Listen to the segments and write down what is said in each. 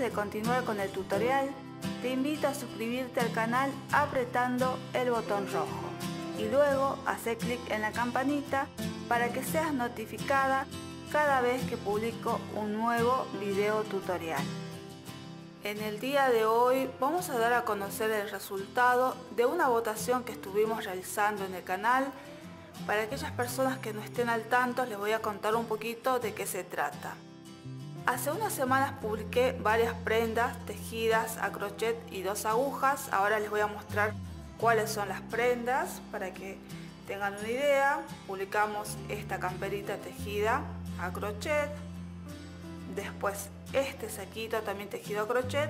de continuar con el tutorial, te invito a suscribirte al canal apretando el botón rojo y luego hacer clic en la campanita para que seas notificada cada vez que publico un nuevo video tutorial. En el día de hoy vamos a dar a conocer el resultado de una votación que estuvimos realizando en el canal. Para aquellas personas que no estén al tanto, les voy a contar un poquito de qué se trata. Hace unas semanas publiqué varias prendas tejidas a crochet y 2 agujas. Ahora les voy a mostrar cuáles son las prendas para que tengan una idea. Publicamos esta camperita tejida a crochet. Después este saquito también tejido a crochet.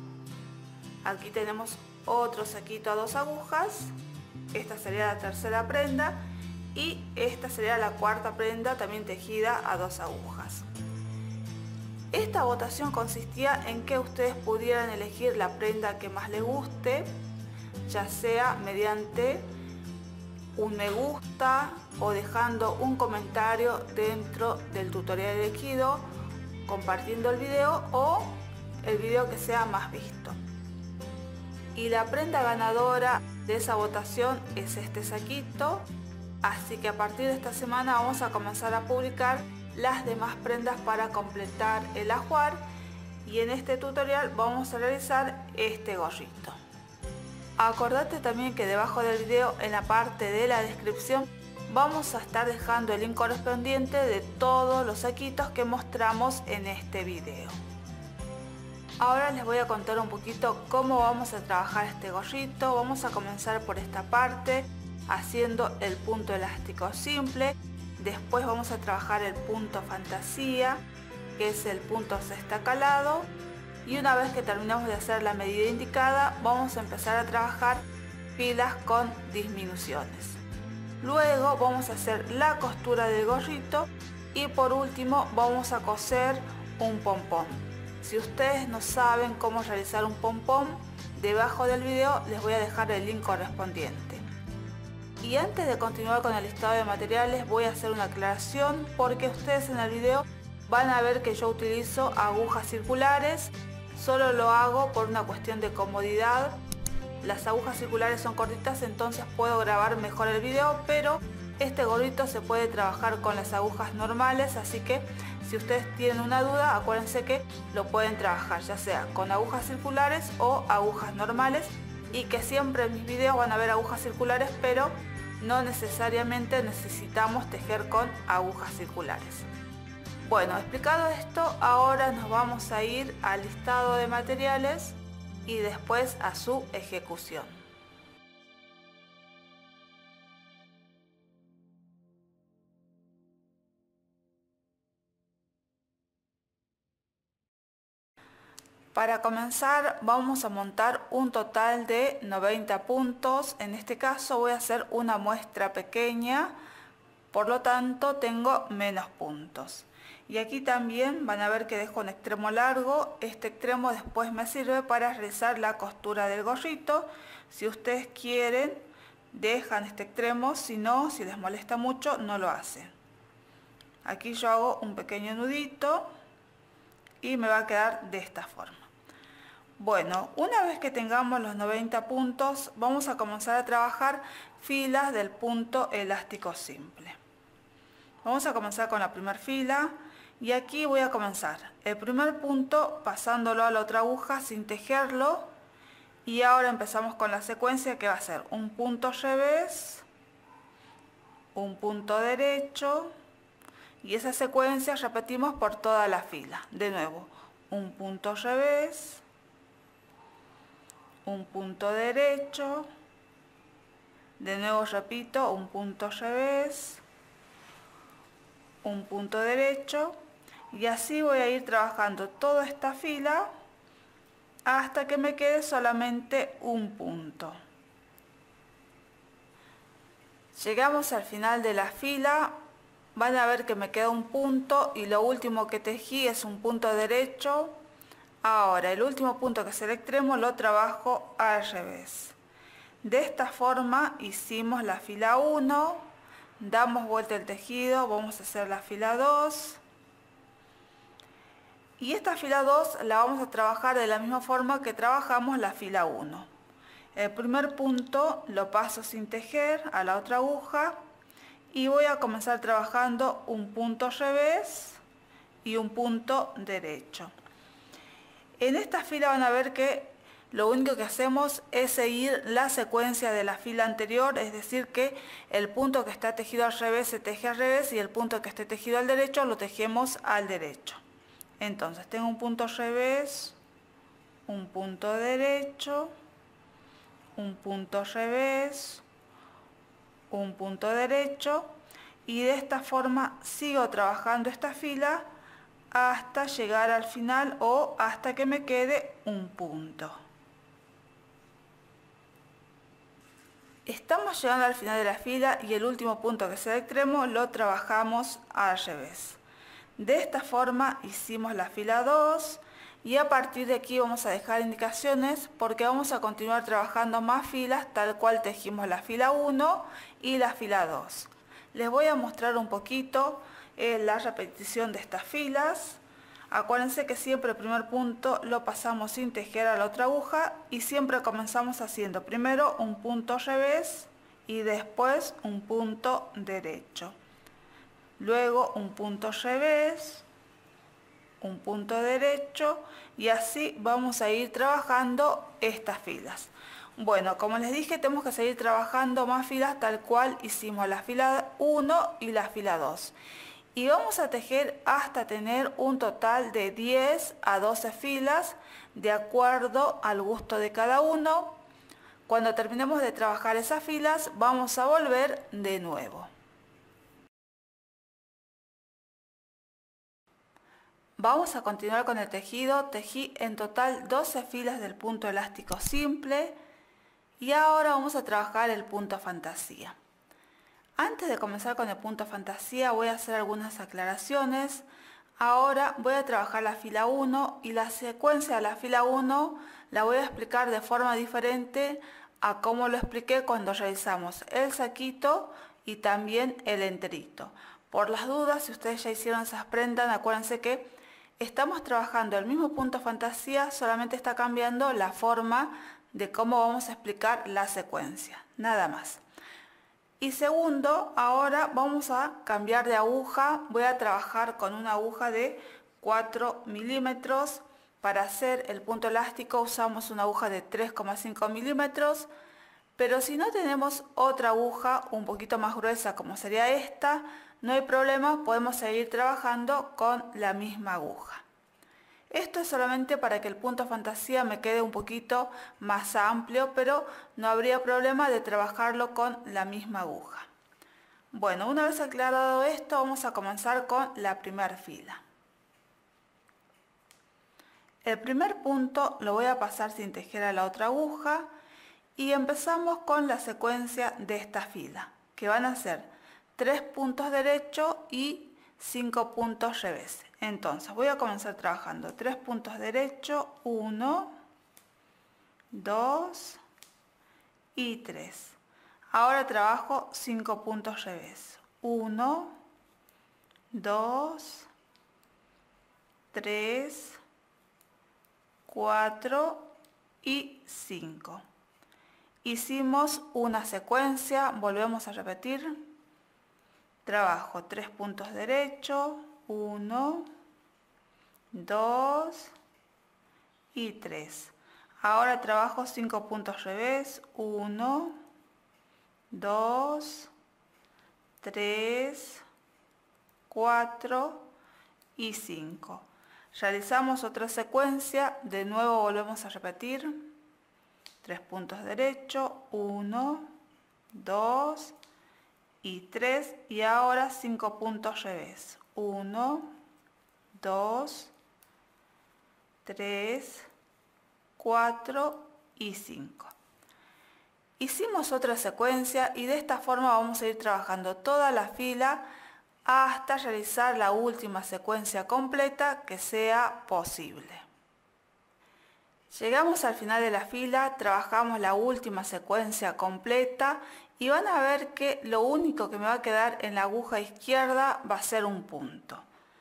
Aquí tenemos otro saquito a 2 agujas. Esta sería la tercera prenda. Y esta sería la cuarta prenda también tejida a 2 agujas. Esta votación consistía en que ustedes pudieran elegir la prenda que más les guste, ya sea mediante un me gusta o dejando un comentario dentro del tutorial elegido, compartiendo el video o el video que sea más visto. Y la prenda ganadora de esa votación es este saquito, así que a partir de esta semana vamos a comenzar a publicar las demás prendas para completar el ajuar, y en este tutorial vamos a realizar este gorrito. Acordate también que debajo del video, en la parte de la descripción, vamos a estar dejando el link correspondiente de todos los saquitos que mostramos en este video. Ahora les voy a contar un poquito cómo vamos a trabajar este gorrito. Vamos a comenzar por esta parte haciendo el punto elástico simple. Después vamos a trabajar el punto fantasía, que es el punto cesta calado, y una vez que terminamos de hacer la medida indicada, vamos a empezar a trabajar filas con disminuciones. Luego vamos a hacer la costura del gorrito y por último vamos a coser un pompón. Si ustedes no saben cómo realizar un pompón, debajo del video les voy a dejar el link correspondiente. Y antes de continuar con el listado de materiales, voy a hacer una aclaración porque ustedes en el video van a ver que yo utilizo agujas circulares. Solo lo hago por una cuestión de comodidad. Las agujas circulares son cortitas, entonces puedo grabar mejor el video, pero este gorrito se puede trabajar con las agujas normales, así que si ustedes tienen una duda, acuérdense que lo pueden trabajar ya sea con agujas circulares o agujas normales, y que siempre en mis videos van a ver agujas circulares, pero no necesariamente necesitamos tejer con agujas circulares. Bueno, explicado esto, ahora nos vamos a ir al listado de materiales y después a su ejecución. Para comenzar vamos a montar un total de 90 puntos. En este caso voy a hacer una muestra pequeña, por lo tanto tengo menos puntos. Y aquí también van a ver que dejo un extremo largo. Este extremo después me sirve para realizar la costura del gorrito. Si ustedes quieren, dejan este extremo, si no, si les molesta mucho, no lo hacen. Aquí yo hago un pequeño nudito y me va a quedar de esta forma. Bueno, una vez que tengamos los 90 puntos, vamos a comenzar a trabajar filas del punto elástico simple. Vamos a comenzar con la primera fila y aquí voy a comenzar el primer punto pasándolo a la otra aguja sin tejerlo, y ahora empezamos con la secuencia que va a ser un punto revés, un punto derecho, y esa secuencia repetimos por toda la fila. De nuevo, un punto revés, un punto derecho, de nuevo repito, un punto revés, un punto derecho, y así voy a ir trabajando toda esta fila hasta que me quede solamente un punto. Llegamos al final de la fila, van a ver que me queda un punto y lo último que tejí es un punto derecho. Ahora el último punto, que es el extremo, lo trabajo al revés. De esta forma hicimos la fila 1, damos vuelta el tejido, vamos a hacer la fila 2 Y esta fila 2 la vamos a trabajar de la misma forma que trabajamos la fila 1. El primer punto lo paso sin tejer a la otra aguja y voy a comenzar trabajando un punto revés y un punto derecho. En esta fila van a ver que lo único que hacemos es seguir la secuencia de la fila anterior, es decir que el punto que está tejido al revés se teje al revés y el punto que esté tejido al derecho lo tejemos al derecho. Entonces tengo un punto revés, un punto derecho, un punto revés, un punto derecho y de esta forma sigo trabajando esta fila hasta llegar al final o hasta que me quede un punto. Estamos llegando al final de la fila y el último punto que es el extremo lo trabajamos al revés. De esta forma hicimos la fila 2 y a partir de aquí vamos a dejar indicaciones porque vamos a continuar trabajando más filas tal cual tejimos la fila 1 y la fila 2. Les voy a mostrar un poquito la repetición de estas filas. Acuérdense que siempre el primer punto lo pasamos sin tejer a la otra aguja y siempre comenzamos haciendo primero un punto revés y después un punto derecho. Luego un punto revés, un punto derecho y así vamos a ir trabajando estas filas. Bueno, como les dije, tenemos que seguir trabajando más filas tal cual hicimos la fila 1 y la fila 2. Y vamos a tejer hasta tener un total de 10 a 12 filas de acuerdo al gusto de cada uno. Cuando terminemos de trabajar esas filas vamos a volver de nuevo. Vamos a continuar con el tejido. Tejí en total 12 filas del punto elástico simple y ahora vamos a trabajar el punto fantasía. Antes de comenzar con el punto fantasía voy a hacer algunas aclaraciones. Ahora voy a trabajar la fila 1 y la secuencia de la fila 1 la voy a explicar de forma diferente a como lo expliqué cuando realizamos el saquito y también el enterito. Por las dudas, si ustedes ya hicieron esas prendas, acuérdense que estamos trabajando el mismo punto fantasía, solamente está cambiando la forma de cómo vamos a explicar la secuencia, nada más. Y segundo, ahora vamos a cambiar de aguja. Voy a trabajar con una aguja de 4 milímetros. Para hacer el punto elástico usamos una aguja de 3,5 milímetros. Pero si no tenemos otra aguja un poquito más gruesa como sería esta, no hay problema, podemos seguir trabajando con la misma aguja. Esto es solamente para que el punto fantasía me quede un poquito más amplio, pero no habría problema de trabajarlo con la misma aguja. Bueno, una vez aclarado esto, vamos a comenzar con la primera fila. El primer punto lo voy a pasar sin tejer a la otra aguja y empezamos con la secuencia de esta fila, que van a ser 3 puntos derechos y 5 puntos revés. Entonces voy a comenzar trabajando 3 puntos derechos, 1, 2 y 3. Ahora trabajo 5 puntos revés, 1, 2, 3, 4 y 5. Hicimos una secuencia, volvemos a repetir. Trabajo 3 puntos derechos, 1, 2 y 3. Ahora trabajo 5 puntos revés, 1, 2, 3, 4 y 5. Realizamos otra secuencia, de nuevo volvemos a repetir. 3 puntos derechos, 1, 2 y 3 y ahora 5 puntos revés, 1, 2, 3, 4 y 5. Hicimos otra secuencia y de esta forma vamos a ir trabajando toda la fila hasta realizar la última secuencia completa que sea posible. Llegamos al final de la fila, trabajamos la última secuencia completa y van a ver que lo único que me va a quedar en la aguja izquierda va a ser un punto.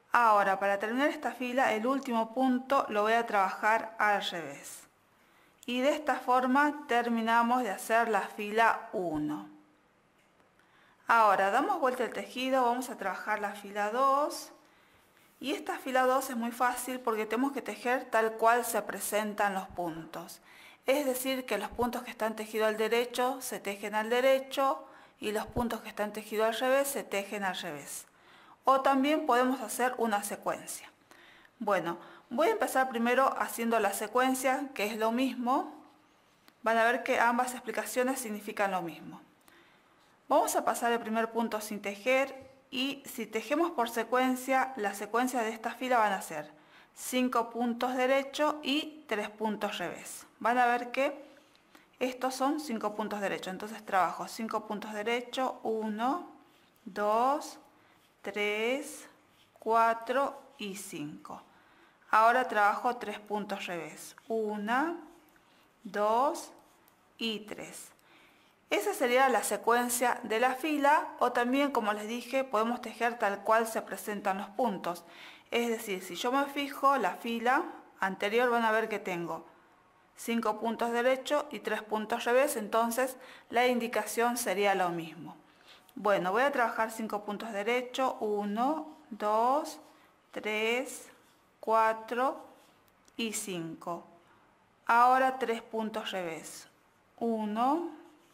Ahora, para terminar esta fila, el último punto lo voy a trabajar al revés. Y de esta forma terminamos de hacer la fila 1. Ahora, damos vuelta el tejido, vamos a trabajar la fila 2. Y esta fila 2 es muy fácil porque tenemos que tejer tal cual se presentan los puntos. Es decir, que los puntos que están tejidos al derecho se tejen al derecho y los puntos que están tejidos al revés se tejen al revés. O también podemos hacer una secuencia. Bueno, voy a empezar primero haciendo la secuencia, que es lo mismo. Van a ver que ambas explicaciones significan lo mismo. Vamos a pasar el primer punto sin tejer y si tejemos por secuencia, la secuencia de esta fila van a ser 5 puntos derecho y 3 puntos revés. Van a ver que estos son 5 puntos derecho, entonces trabajo 5 puntos derecho, 1, 2, 3, 4 y 5. Ahora trabajo 3 puntos revés, 1, 2 y 3. Esa sería la secuencia de la fila, o también, como les dije, podemos tejer tal cual se presentan los puntos. Es decir, si yo me fijo la fila anterior, van a ver que tengo 5 puntos derecho y 3 puntos revés, entonces la indicación sería lo mismo. Bueno, voy a trabajar 5 puntos derecho, 1, 2, 3, 4 y 5. Ahora 3 puntos revés, 1,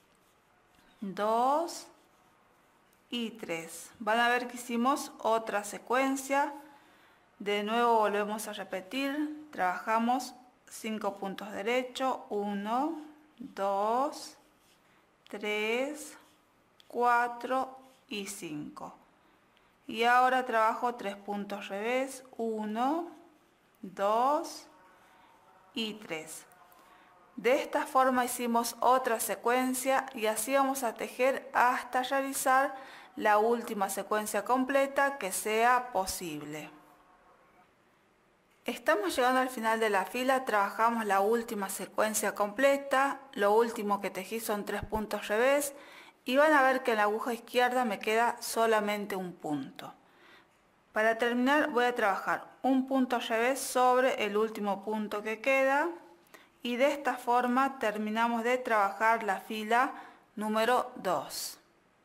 2 y 3. Van a ver que hicimos otra secuencia. De nuevo volvemos a repetir. Trabajamos 5 puntos derecho. 1, 2, 3, 4 y 5. Y ahora trabajo 3 puntos revés. 1, 2 y 3. De esta forma hicimos otra secuencia y así vamos a tejer hasta realizar la última secuencia completa que sea posible. Estamos llegando al final de la fila, trabajamos la última secuencia completa, lo último que tejí son 3 puntos revés y van a ver que en la aguja izquierda me queda solamente un punto. Para terminar voy a trabajar un punto revés sobre el último punto que queda. Y de esta forma terminamos de trabajar la fila número 2.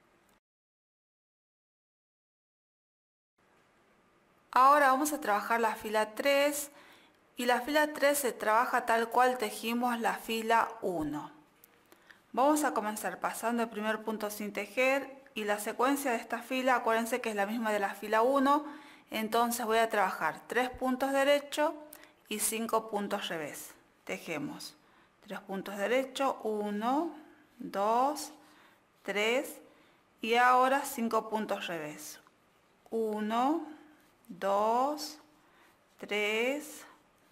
Ahora vamos a trabajar la fila 3 y la fila 3 se trabaja tal cual tejimos la fila 1. Vamos a comenzar pasando el primer punto sin tejer y la secuencia de esta fila, acuérdense que es la misma de la fila 1, entonces voy a trabajar 3 puntos derecho y 5 puntos revés. Tejemos 3 puntos derecho, 1, 2, 3 y ahora 5 puntos revés, 1, 2, 3,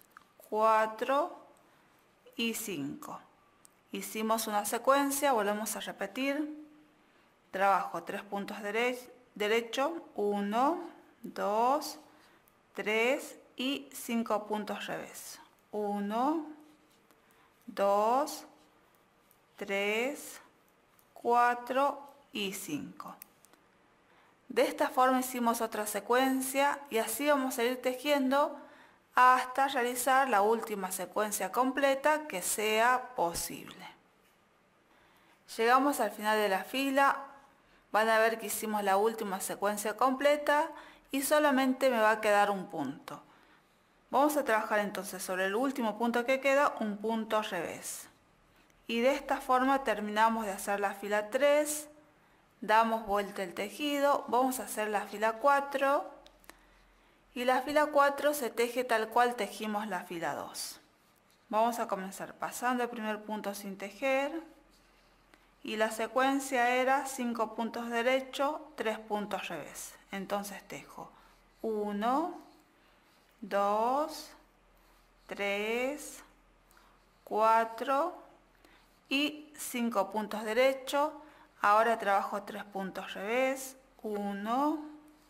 4 y 5. Hicimos una secuencia, volvemos a repetir, trabajo 3 puntos derecho, 1, 2, 3 y 5 puntos revés. 1, 2, 3, 4 y 5. De esta forma hicimos otra secuencia y así vamos a ir tejiendo hasta realizar la última secuencia completa que sea posible. Llegamos al final de la fila, van a ver que hicimos la última secuencia completa y solamente me va a quedar un punto. Vamos a trabajar entonces sobre el último punto que queda, un punto revés. Y de esta forma terminamos de hacer la fila 3, damos vuelta el tejido, vamos a hacer la fila 4 y la fila 4 se teje tal cual tejimos la fila 2. Vamos a comenzar pasando el primer punto sin tejer y la secuencia era 5 puntos derecho, 3 puntos revés. Entonces tejo 1, 2, 3, 4 y 5 puntos derecho. Ahora trabajo 3 puntos revés, 1,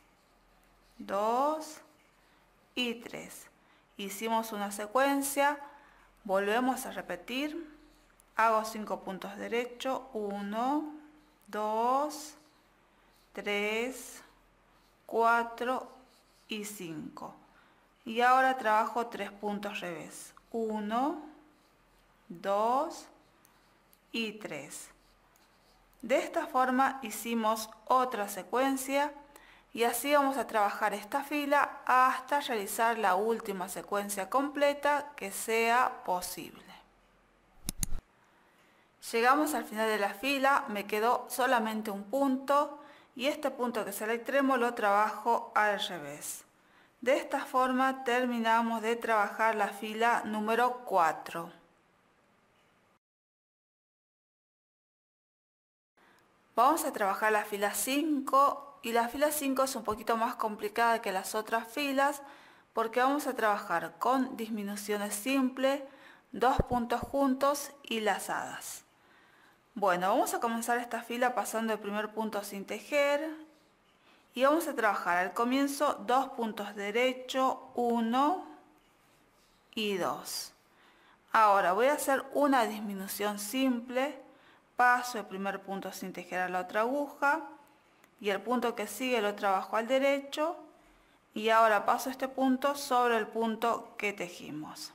2 y 3. Hicimos una secuencia, volvemos a repetir, hago 5 puntos derecho, 1, 2, 3, 4 y 5. Y ahora trabajo 3 puntos revés. 1, 2 y 3. De esta forma hicimos otra secuencia y así vamos a trabajar esta fila hasta realizar la última secuencia completa que sea posible. Llegamos al final de la fila, me quedó solamente un punto y este punto que es el extremo lo trabajo al revés. De esta forma terminamos de trabajar la fila número 4. Vamos a trabajar la fila 5 y la fila 5 es un poquito más complicada que las otras filas porque vamos a trabajar con disminuciones simples, 2 puntos juntos y lazadas. Bueno, vamos a comenzar esta fila pasando el primer punto sin tejer y vamos a trabajar al comienzo 2 puntos derechos, 1 y 2. Ahora voy a hacer una disminución simple, paso el primer punto sin tejer a la otra aguja y el punto que sigue lo trabajo al derecho y ahora paso este punto sobre el punto que tejimos.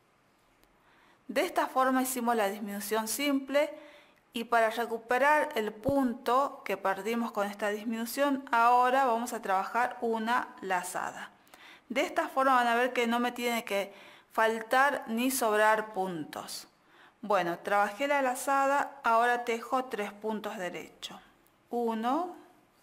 De esta forma hicimos la disminución simple. Y para recuperar el punto que perdimos con esta disminución, ahora vamos a trabajar una lazada. De esta forma van a ver que no me tiene que faltar ni sobrar puntos. Bueno, trabajé la lazada, ahora tejo 3 puntos derechos. 1,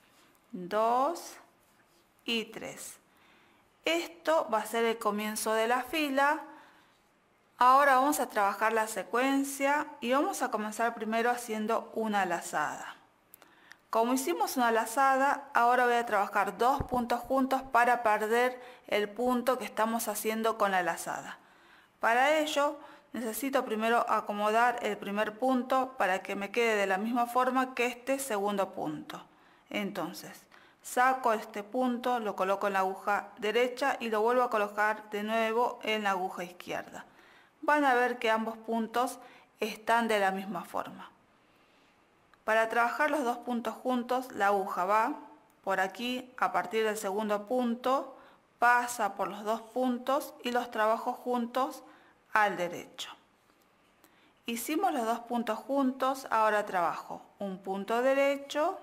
2 y 3. Esto va a ser el comienzo de la fila. Ahora vamos a trabajar la secuencia y vamos a comenzar primero haciendo una lazada. Como hicimos una lazada, ahora voy a trabajar 2 puntos juntos para perder el punto que estamos haciendo con la lazada. Para ello necesito primero acomodar el primer punto para que me quede de la misma forma que este segundo punto. Entonces, saco este punto, lo coloco en la aguja derecha y lo vuelvo a colocar de nuevo en la aguja izquierda. Van a ver que ambos puntos están de la misma forma. Para trabajar los 2 puntos juntos, la aguja va por aquí a partir del segundo punto, pasa por los 2 puntos y los trabajo juntos al derecho. Hicimos los 2 puntos juntos, ahora trabajo un punto derecho,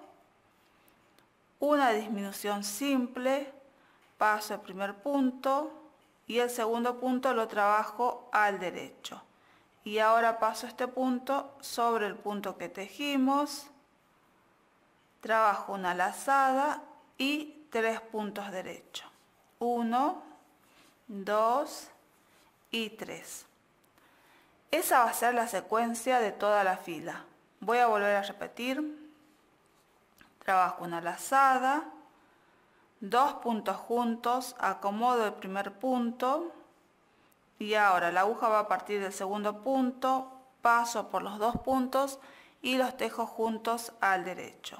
una disminución simple, paso el primer punto, y el segundo punto lo trabajo al derecho. Y ahora paso este punto sobre el punto que tejimos, trabajo una lazada y 3 puntos derechos. 1, 2 y 3. Esa va a ser la secuencia de toda la fila. Voy a volver a repetir. Trabajo una lazada, 2 puntos juntos, acomodo el primer punto y ahora la aguja va a partir del segundo punto, paso por los 2 puntos y los tejo juntos al derecho.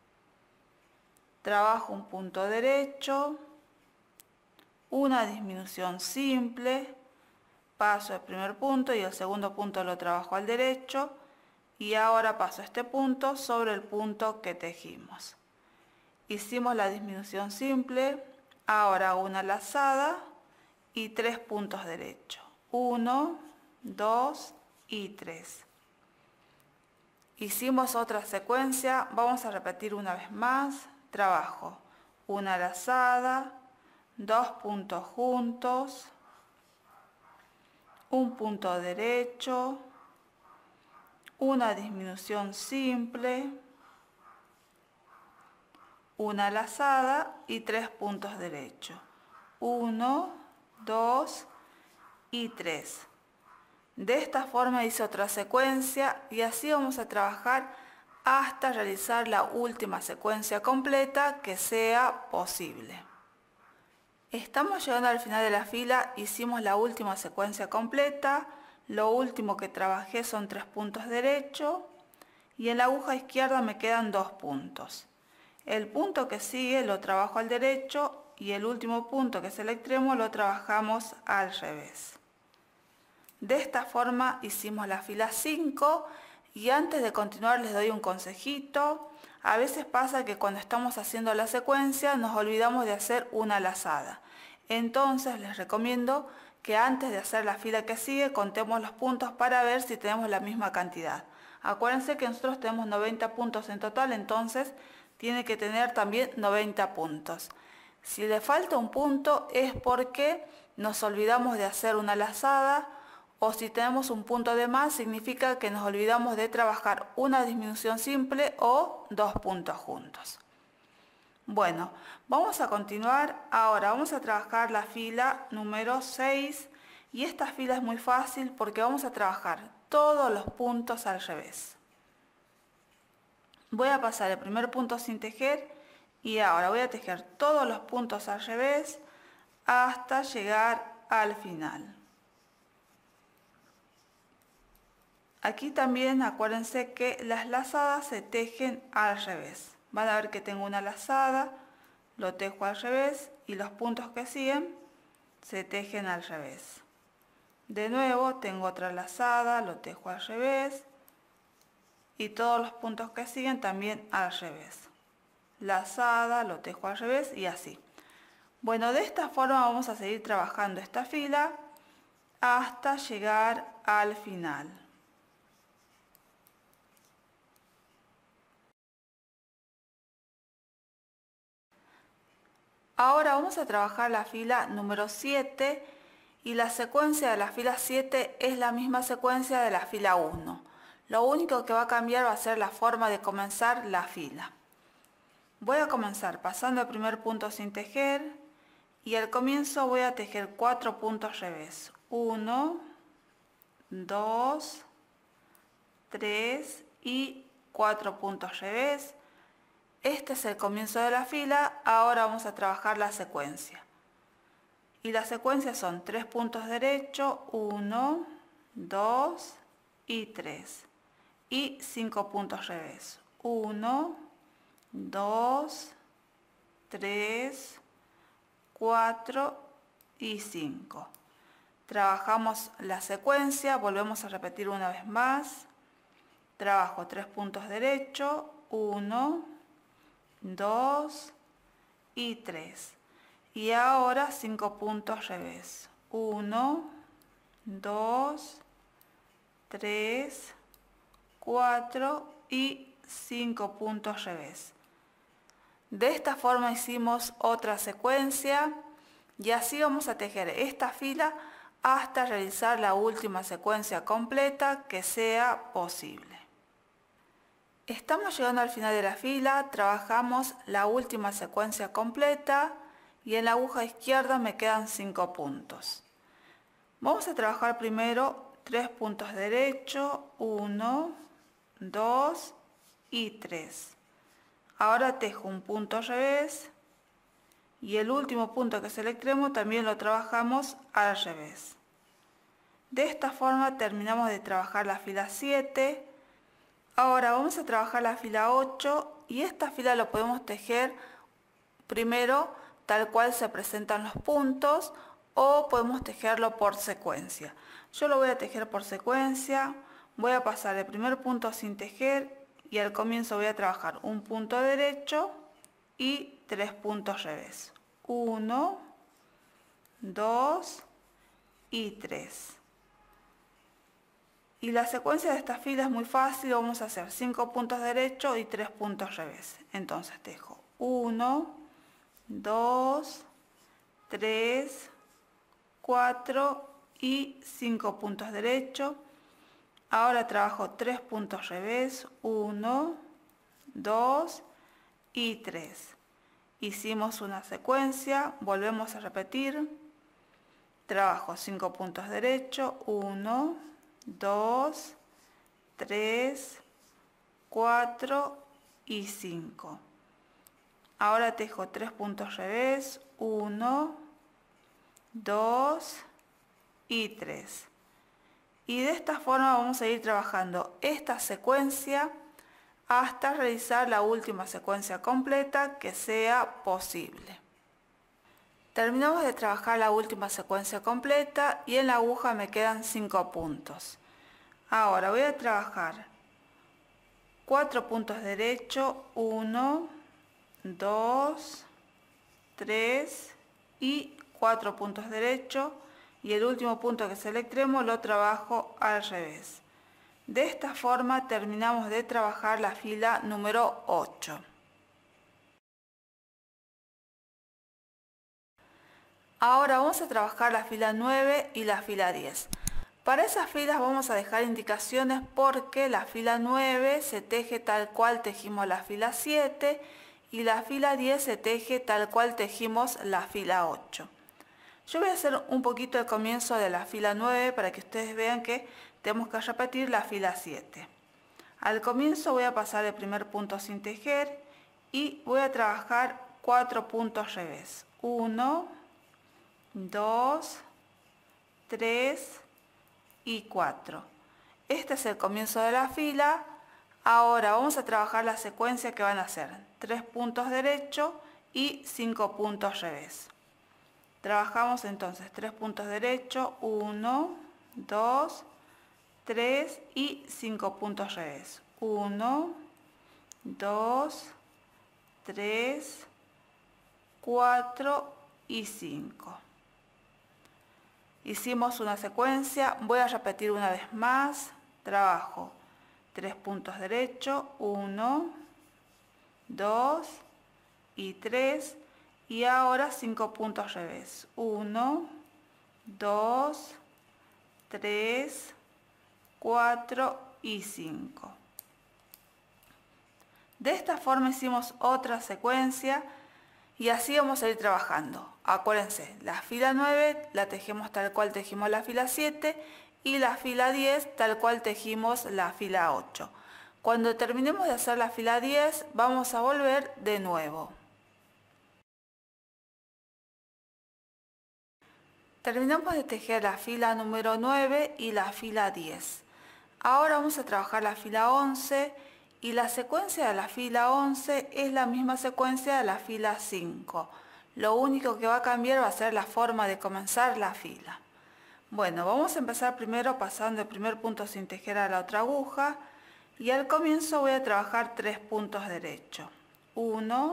Trabajo un punto derecho, una disminución simple, paso el primer punto y el segundo punto lo trabajo al derecho y ahora paso este punto sobre el punto que tejimos. Hicimos la disminución simple, ahora una lazada y 3 puntos derechos. 1, 2 y 3. Hicimos otra secuencia, vamos a repetir una vez más. Trabajo una lazada, 2 puntos juntos, un punto derecho, una disminución simple, una lazada y 3 puntos derechos. 1, 2 y 3. De esta forma hice otra secuencia y así vamos a trabajar hasta realizar la última secuencia completa que sea posible. Estamos llegando al final de la fila, hicimos la última secuencia completa, lo último que trabajé son 3 puntos derechos y en la aguja izquierda me quedan 2 puntos. El punto que sigue lo trabajo al derecho y el último punto que es el extremo lo trabajamos al revés. De esta forma hicimos la fila 5 y antes de continuar les doy un consejito. A veces pasa que cuando estamos haciendo la secuencia nos olvidamos de hacer una lazada. Entonces les recomiendo que antes de hacer la fila que sigue contemos los puntos para ver si tenemos la misma cantidad. Acuérdense que nosotros tenemos 90 puntos en total, entonces tiene que tener también 90 puntos. Si le falta un punto es porque nos olvidamos de hacer una lazada, o si tenemos un punto de más significa que nos olvidamos de trabajar una disminución simple o dos puntos juntos. Bueno, vamos a continuar. Ahora vamos a trabajar la fila número 6 y esta fila es muy fácil porque vamos a trabajar todos los puntos al revés. Voy a pasar el primer punto sin tejer y ahora voy a tejer todos los puntos al revés hasta llegar al final. Aquí también acuérdense que las lazadas se tejen al revés. Van a ver que tengo una lazada, lo tejo al revés y los puntos que siguen se tejen al revés. De nuevo tengo otra lazada, lo tejo al revés y todos los puntos que siguen también al revés. Lazada, lo tejo al revés y así. Bueno, de esta forma vamos a seguir trabajando esta fila hasta llegar al final. Ahora vamos a trabajar la fila número 7 y la secuencia de la fila 7 es la misma secuencia de la fila 1. Lo único que va a cambiar va a ser la forma de comenzar la fila. Voy a comenzar pasando el primer punto sin tejer y al comienzo voy a tejer 4 puntos revés. 1, 2, 3 y 4 puntos revés. Este es el comienzo de la fila, ahora vamos a trabajar la secuencia. Y la secuencia son 3 puntos derechos, 1, 2 y 3. Y 5 puntos revés, 1, 2, 3, 4 y 5. Trabajamos la secuencia, volvemos a repetir una vez más. Trabajo 3 puntos derechos, 1, 2 y 3. Y ahora 5 puntos revés. 1, 2, 3, 4 y 5 puntos revés. De esta forma hicimos otra secuencia y así vamos a tejer esta fila hasta realizar la última secuencia completa que sea posible. Estamos llegando al final de la fila, trabajamos la última secuencia completa y en la aguja izquierda me quedan 5 puntos. Vamos a trabajar primero 3 puntos derechos, 1, 2 y 3. Ahora tejo un punto revés y el último punto que es el extremo también lo trabajamos al revés. De esta forma terminamos de trabajar la fila 7. Ahora vamos a trabajar la fila 8 y esta fila lo podemos tejer primero tal cual se presentan los puntos o podemos tejerlo por secuencia. Yo lo voy a tejer por secuencia, voy a pasar el primer punto sin tejer y al comienzo voy a trabajar un punto derecho y 3 puntos revés. 1, 2 y 3. Y la secuencia de esta fila es muy fácil, vamos a hacer 5 puntos derechos y 3 puntos revés. Entonces tejo 1, 2, 3, 4 y 5 puntos derechos. Ahora trabajo 3 puntos revés, 1, 2 y 3. Hicimos una secuencia, volvemos a repetir. Trabajo 5 puntos derechos, 1, 2, 3, 4 y 5. Ahora tejo 3 puntos revés, 1, 2 y 3. Y de esta forma vamos a ir trabajando esta secuencia hasta realizar la última secuencia completa que sea posible. Terminamos de trabajar la última secuencia completa y en la aguja me quedan 5 puntos. Ahora voy a trabajar 4 puntos derechos, 1, 2, 3 y 4 puntos derechos, y el último punto que es el extremo lo trabajo al revés. De esta forma terminamos de trabajar la fila número 8. Ahora vamos a trabajar la fila 9 y la fila 10. Para esas filas vamos a dejar indicaciones porque la fila 9 se teje tal cual tejimos la fila 7 y la fila 10 se teje tal cual tejimos la fila 8. Yo voy a hacer un poquito el comienzo de la fila 9 para que ustedes vean que tenemos que repetir la fila 7. Al comienzo voy a pasar el primer punto sin tejer y voy a trabajar 4 puntos revés. 1, 2, 3 y 4. Este es el comienzo de la fila. Ahora vamos a trabajar la secuencia que van a ser 3 puntos derechos y 5 puntos revés. Trabajamos entonces 3 puntos derechos, 1, 2, 3 y 5 puntos revés. 1, 2, 3, 4 y 5. Hicimos una secuencia, voy a repetir una vez más, trabajo 3 puntos derechos, 1, 2 y 3, y ahora 5 puntos revés, 1, 2, 3, 4 y 5. De esta forma hicimos otra secuencia y así vamos a ir trabajando. Acuérdense, la fila 9 la tejemos tal cual tejimos la fila 7 y la fila 10 tal cual tejimos la fila 8. Cuando terminemos de hacer la fila 10 vamos a volver de nuevo. Terminamos de tejer la fila número 9 y la fila 10. Ahora vamos a trabajar la fila 11 y la secuencia de la fila 11 es la misma secuencia de la fila 5. Lo único que va a cambiar va a ser la forma de comenzar la fila. Bueno, vamos a empezar primero pasando el primer punto sin tejer a la otra aguja y al comienzo voy a trabajar 3 puntos derechos. 1,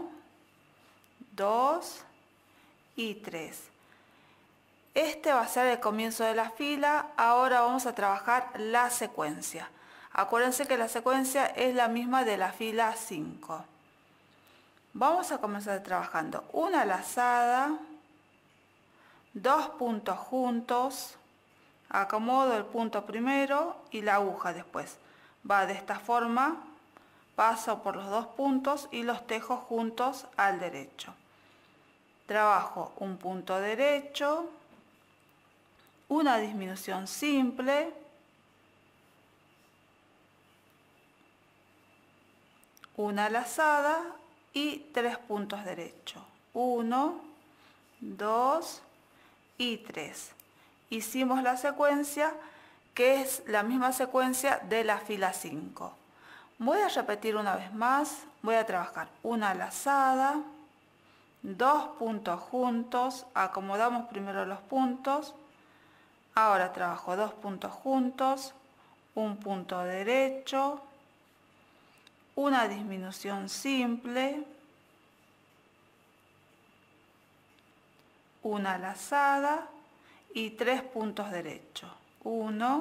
2 y 3. Este va a ser el comienzo de la fila. Ahora vamos a trabajar la secuencia. Acuérdense que la secuencia es la misma de la fila 5. Vamos a comenzar trabajando una lazada, 2 puntos juntos, acomodo el punto primero y la aguja después. Va de esta forma, paso por los 2 puntos y los tejo juntos al derecho. Trabajo un punto derecho, una disminución simple, una lazada y 3 puntos derechos. 1, 2 y 3. Hicimos la secuencia que es la misma secuencia de la fila 5. Voy a repetir una vez más. Voy a trabajar una lazada, 2 puntos juntos, acomodamos primero los puntos. Ahora trabajo 2 puntos juntos, un punto derecho, una disminución simple, una lazada y 3 puntos derechos. 1,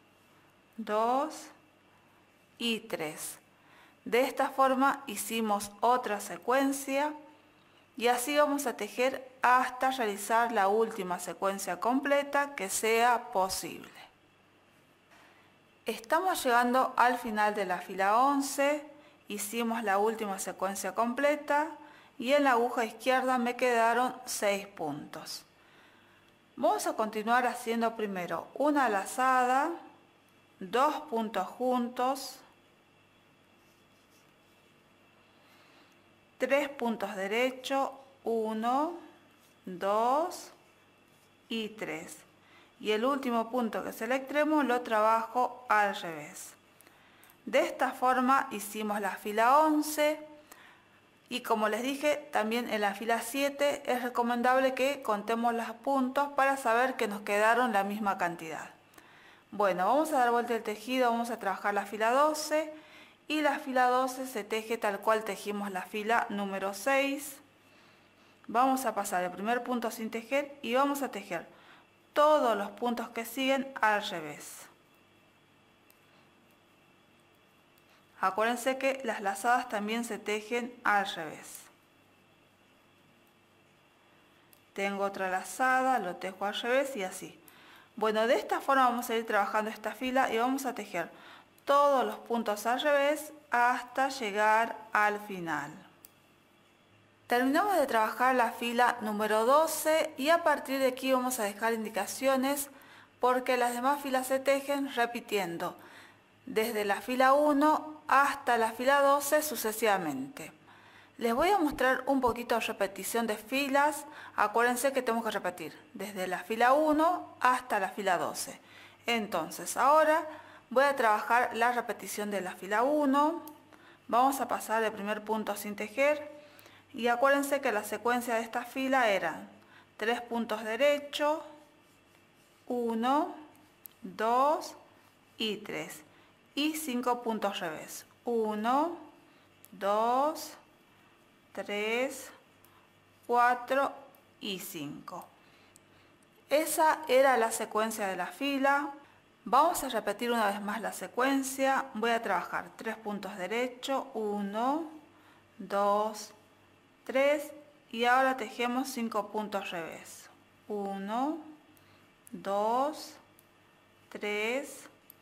2 y 3. De esta forma hicimos otra secuencia y así vamos a tejer hasta realizar la última secuencia completa que sea posible. Estamos llegando al final de la fila 11. Hicimos la última secuencia completa y en la aguja izquierda me quedaron 6 puntos. Vamos a continuar haciendo primero una lazada, 2 puntos juntos, 3 puntos derechos, 1, 2 y 3. Y el último punto que es el extremo lo trabajo al revés. De esta forma hicimos la fila 11 y como les dije, también en la fila 7 es recomendable que contemos los puntos para saber que nos quedaron la misma cantidad. Bueno, vamos a dar vuelta el tejido, vamos a trabajar la fila 12 y la fila 12 se teje tal cual tejimos la fila número 6. Vamos a pasar el primer punto sin tejer y vamos a tejer todos los puntos que siguen al revés. Acuérdense que las lazadas también se tejen al revés. Tengo otra lazada, lo tejo al revés y así. Bueno, de esta forma vamos a ir trabajando esta fila y vamos a tejer todos los puntos al revés hasta llegar al final. Terminamos de trabajar la fila número 12 y a partir de aquí vamos a dejar indicaciones porque las demás filas se tejen repitiendo desde la fila 1 hasta la fila 12 sucesivamente. Les voy a mostrar un poquito de repetición de filas. Acuérdense que tenemos que repetir desde la fila 1 hasta la fila 12. Entonces ahora voy a trabajar la repetición de la fila 1. Vamos a pasar el primer punto sin tejer. Y acuérdense que la secuencia de esta fila eran 3 puntos derechos, 1, 2 y 3. Y 5 puntos revés. 1, 2, 3, 4 y 5. Esa era la secuencia de la fila. Vamos a repetir una vez más la secuencia. Voy a trabajar 3 puntos derechos, 1, 2, 3 y ahora tejemos 5 puntos revés. 1, 2, 3,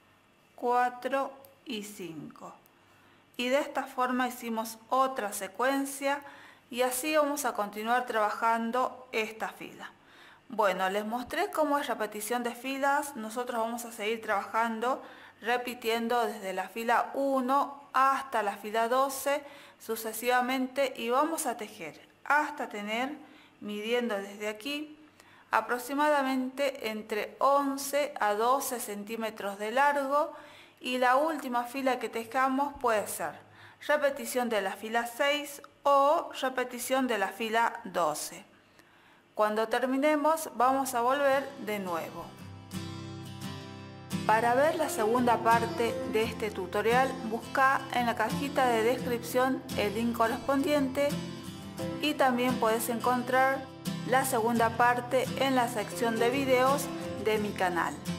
4 y 5. Y de esta forma hicimos otra secuencia y así vamos a continuar trabajando esta fila. Bueno, les mostré cómo es repetición de filas. Nosotros vamos a seguir trabajando repitiendo desde la fila 1 hasta la fila 12 sucesivamente y vamos a tejer hasta tener, midiendo desde aquí, aproximadamente entre 11 a 12 centímetros de largo. Y la última fila que tejamos puede ser repetición de la fila 6 o repetición de la fila 12. Cuando terminemos vamos a volver de nuevo. Para ver la segunda parte de este tutorial, busca en la cajita de descripción el link correspondiente y también puedes encontrar la segunda parte en la sección de videos de mi canal.